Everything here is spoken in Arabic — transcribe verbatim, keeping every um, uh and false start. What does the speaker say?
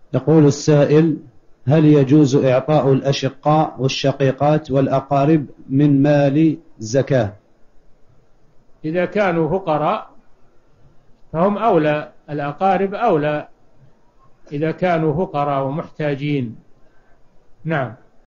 يقول السائل: هل يجوز إعطاء الأشقاء والشقيقات والأقارب من مال زكاة؟ إذا كانوا فقراء فهم أولى، الأقارب أولى إذا كانوا فقراء ومحتاجين. نعم.